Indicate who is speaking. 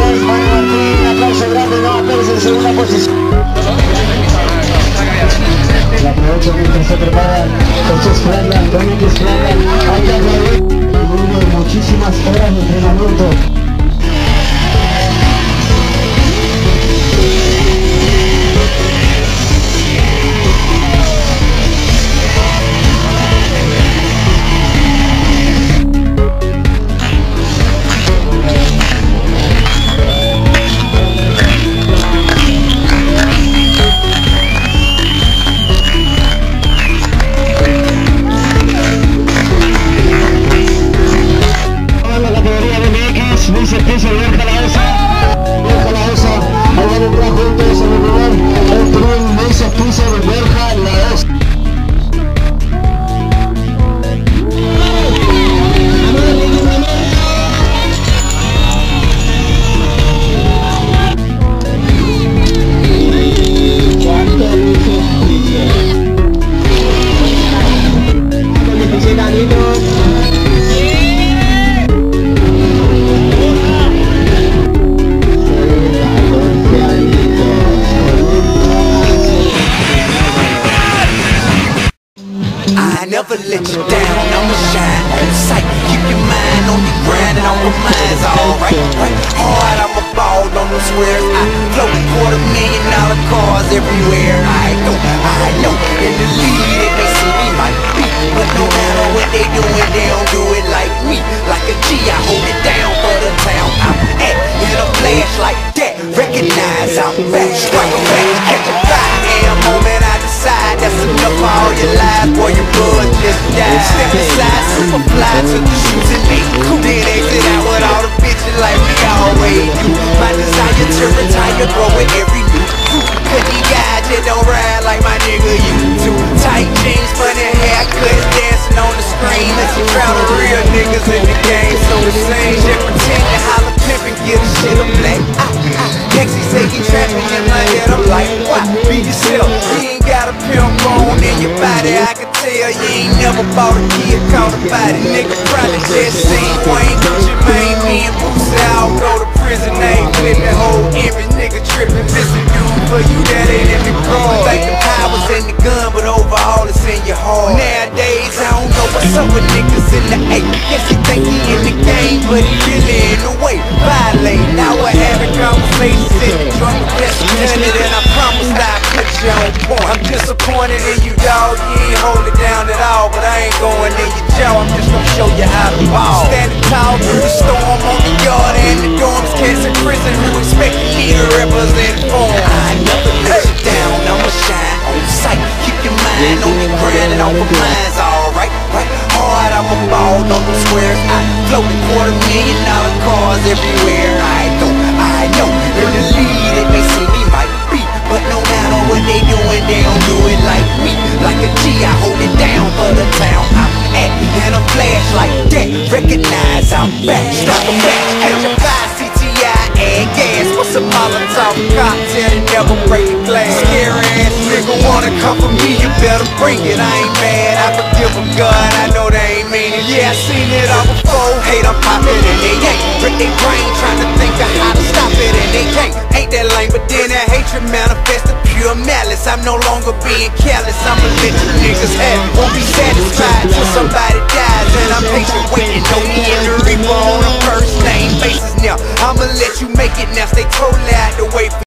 Speaker 1: Ismael Martín, aplauso grande, no, Pérez en segunda posición. La aprovecho mientras se preparan José Flandern, Domínguez Flandern, ahí luego de muchísimas horas de entrenamiento. Se puso bien Calaosa, ahí van a entrar juntos en el lugar, el tren se puso de Berja la osa.
Speaker 2: Never let you down, I'ma shine on sight. Keep your mind on the grind and all the mind's alright. Hard, I'ma ball on the squares. I float $250,000 cars everywhere I go. I know in the lead it may see me might be, but no matter what they doing, they don't do it like me. Like a G, I hold it down for the town I'm at. In a flash like that, recognize I'm back. Strike a match, catch a 5 AM moment I decide that's enough for all your lies, boy, your blood just died. Step inside, super fly to the shoes and make cool. Then exit out with all the bitches like we always do. My desire to retire grow with every new crew. Cause these guys just don't ride like my nigga used to. Tight jeans, funny haircuts, dancing on the screen. Let's see crowd of real niggas in the game. So the same shit, pretend to holler, pimp and get a shit a black. Nexie say he trapping in my head, I'm like, what? Be yourself, you ain't got a pimp bone in your body. I can tell you ain't never bought a kid, caught a body. Nigga probably just seen Wayne, Gucci Mane, me and Boosie all go to prison. Ain't with the whole image, nigga tripping, missing dude for you that ain't in the car. Think the power's in the gun, but overall it's in your heart. Nowadays I don't know what's up with niggas in the A. Guess he think he in the game, but he really in the way. Violate, now we're having conversations in the drunk, best done it, and I promise I'll put you on point. I'm disappointed in you, dog, you ain't hold it down at all, but I ain't going in your jaw, I'm just gonna show you how to ball. Standing tall through the storm on the yard and the dorms, cats in prison who expect me to represent form. I never let you down, I'ma shine on sight. Keep your mind on the grind and all the mind's alright, right? Hard, I'ma ball on the squares. I float $250,000 cars everywhere I go. I know in the lead it may see me might be, but no matter what they doing, they don't do it like me. Like a G, I hold it down for the town I'm at. In a flash like that, recognize I'm back. Strike a match, catch a 5 CTI and gas. What's a Molotov cocktail and never break a glass? Scary ass nigga wanna come for me, you better bring it. I ain't mad, I forgive them, God, I know they ain't mean it. Yeah, I seen it all before. Hate, I'm poppin' and they ain't. Break their brain trying to think of how to stop it and they can't. Ain't that lame, but then that hatred manifests the pure malice. I'm no longer being careless, I'ma let you niggas have it. Won't be satisfied till somebody dies, and I'm patient waiting. Know me in the reaper on a first name basis now. I'ma let you make it now, stay totally out the way.